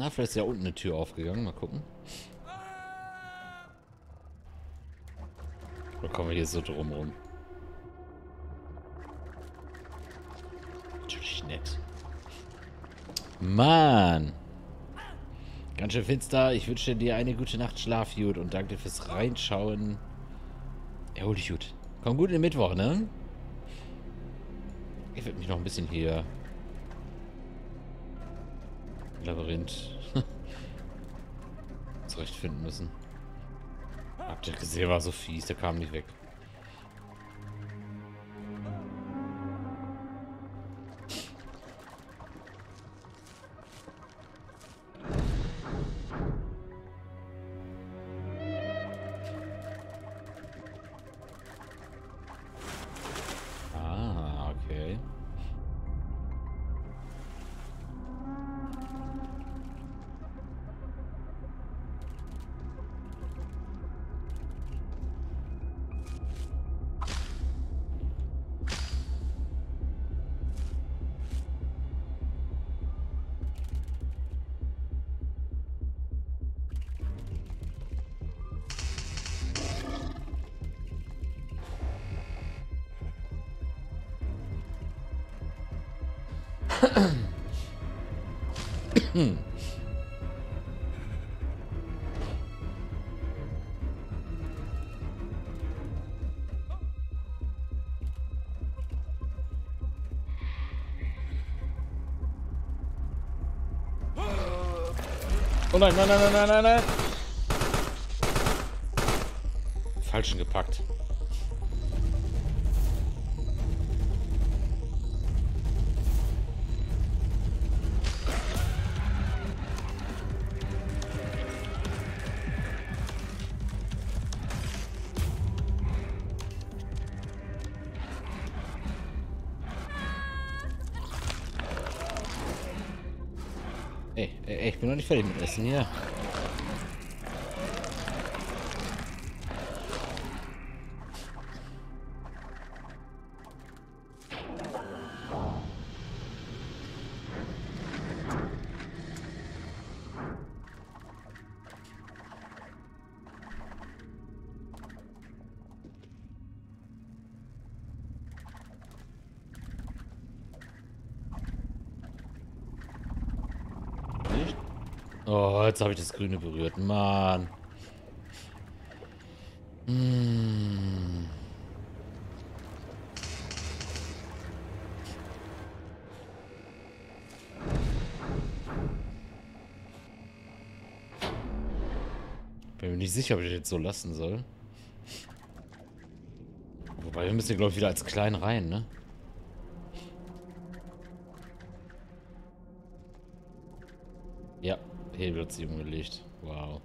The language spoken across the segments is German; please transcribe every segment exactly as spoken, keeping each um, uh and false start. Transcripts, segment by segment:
Na, vielleicht ist ja unten eine Tür aufgegangen. Mal gucken. Oder kommen wir hier so drum rum? Natürlich nett. Mann! Ganz schön finster. Ich wünsche dir eine gute Nacht, schlaf gut und danke fürs Reinschauen. Erhol dich gut. Komm gut in den Mittwoch, ne? Ich werde mich noch ein bisschen hier... Labyrinth... zurechtfinden müssen. Habt ihr gesehen, war so fies, der kam nicht weg. Ah, okay. Hm. Oh nein, nein, nein, nein, nein, nein, nein. Falschen gepackt. Ey, ey, ich bin noch nicht fertig mit Essen hier. Nicht? Oh, jetzt habe ich das Grüne berührt. Mann. Hm. Bin mir nicht sicher, ob ich das jetzt so lassen soll. Wobei, wir müssen hier, glaube ich, wieder als klein rein, ne? Ja, Hebel hat sie umgelegt. Wow.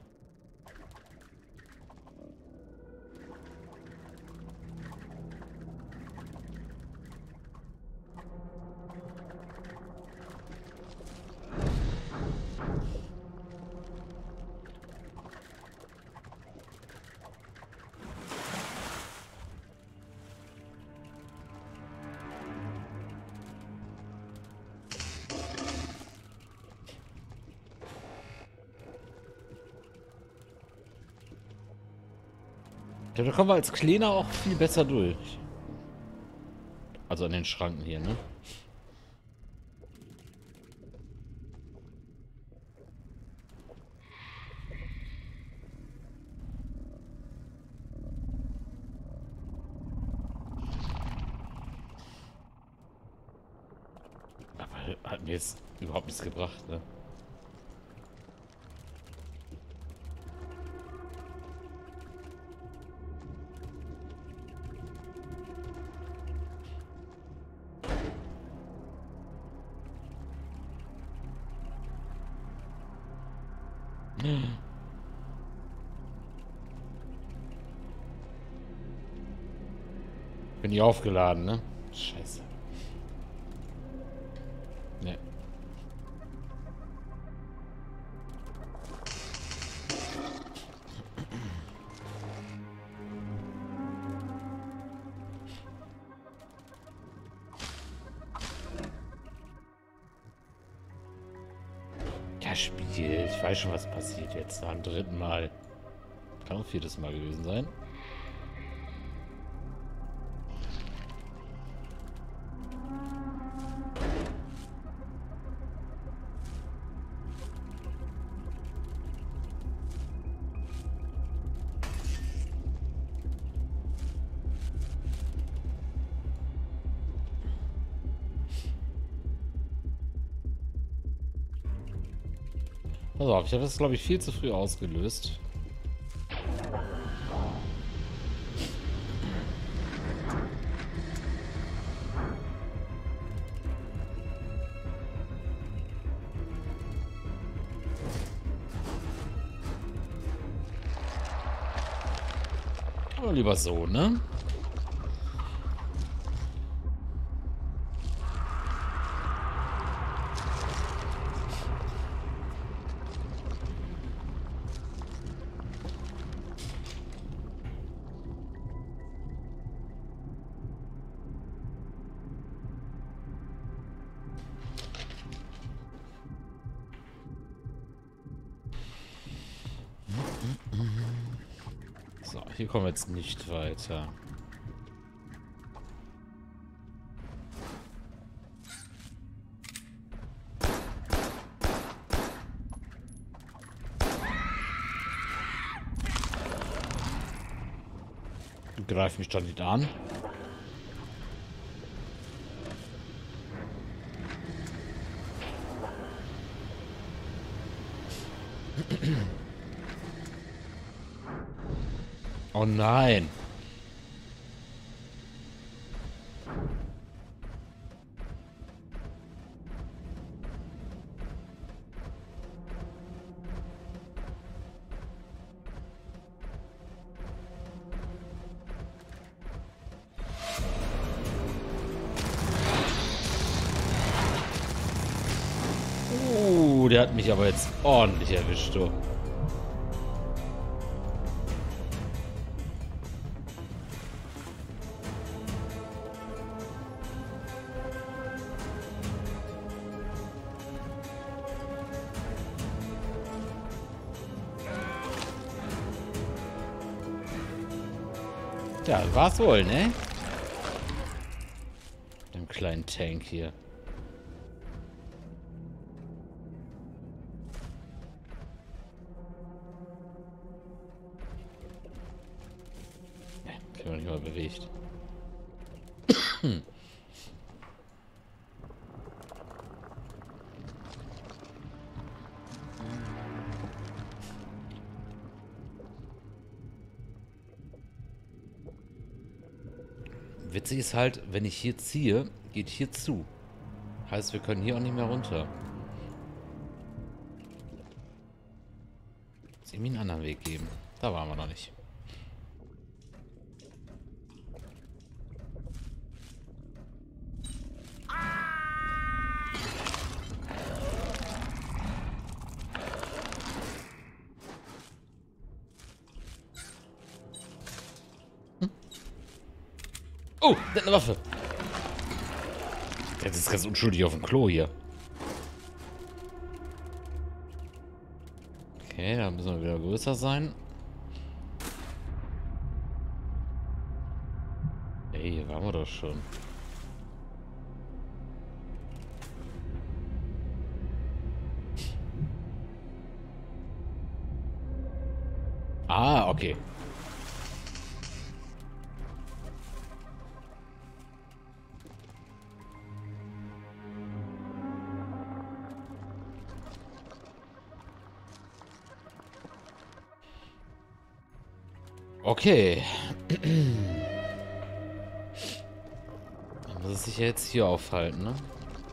Ja, da kommen wir als Kleiner auch viel besser durch. Also an den Schranken hier, ne? Aber hat mir jetzt überhaupt nichts gebracht, ne? Bin ich aufgeladen, ne? Scheiße. Ne. Ja, Ja, Spiel. Ich weiß schon, was passiert jetzt. Beim dritten Mal. Kann auch viertes Mal gewesen sein. Pass auf, ich habe das, glaube ich, viel zu früh ausgelöst. Aber lieber so, ne? So, hier kommen wir jetzt nicht weiter. Greif mich doch nicht an. Oh nein. Uh, der hat mich aber jetzt ordentlich erwischt, du. Ja, war's wohl, ne? Dem kleinen Tank hier. Ne, kriegen wir nicht mal bewegt. Witzig ist halt, wenn ich hier ziehe, geht hier zu. Heißt, wir können hier auch nicht mehr runter. Muss irgendwie einen anderen Weg geben. Da waren wir noch nicht. Oh, der hat eine Waffe. Jetzt ist ganz unschuldig auf dem Klo hier. Okay, da müssen wir wieder größer sein. Ey, hier waren wir doch schon. Ah, okay. Okay. Dann muss es sich ja jetzt hier aufhalten, ne?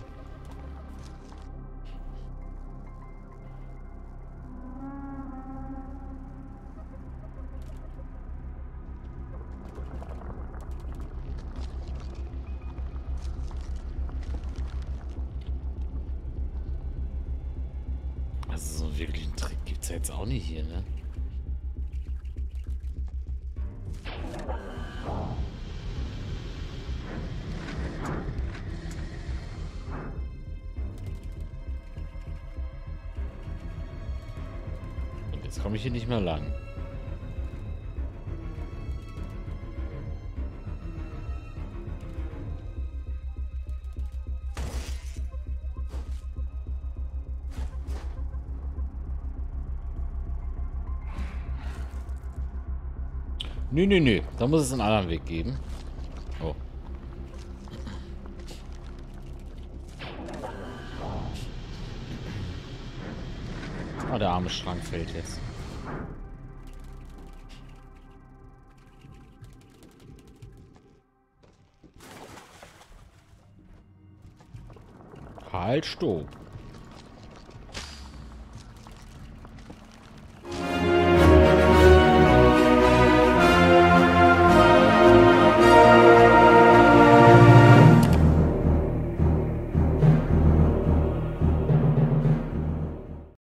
Also so wirklich einen Trick gibt es ja jetzt auch nicht hier, ne? Jetzt komme ich hier nicht mehr lang. Nö, nö, nö. Da muss es einen anderen Weg geben. Oh. Ah, der arme Schrank fällt jetzt. Halt, stopp.